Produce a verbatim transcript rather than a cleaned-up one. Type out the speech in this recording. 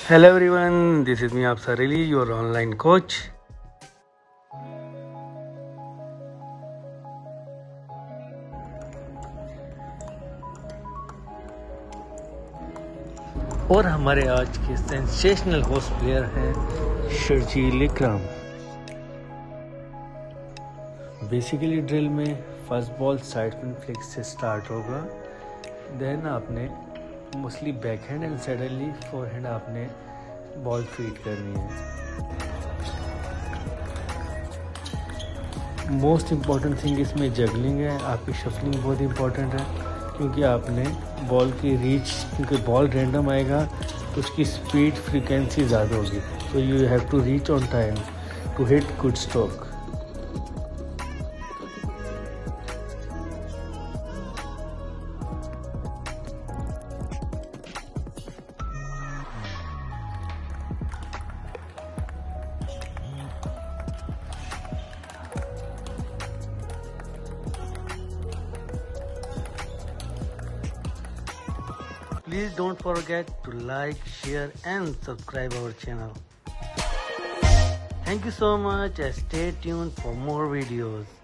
Hello everyone, this is me Afsar Ali, your online coach. और हमारे आज के सेंसेशनल होस्ट प्लेयर हैं शर्जील इकराम। बेसिकली ड्रिल में first ball side pin flick से स्टार्ट होगा, देन आपने mostly backhand and suddenly forehand आपने बॉल फीड करनी है। मोस्ट इम्पॉर्टेंट थिंग इसमें जगलिंग है, आपकी शफलिंग बहुत इम्पॉर्टेंट है क्योंकि आपने बॉल की रीच, क्योंकि बॉल रैंडम आएगा तो उसकी स्पीड फ्रीक्वेंसी ज़्यादा होगी, तो you have to reach on time to hit good stroke. Please don't forget to like, share and subscribe our channel. Thank you so much and stay tuned for more videos.